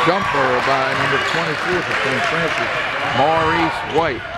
jumper by number 24 for St. Francis, Maurice White.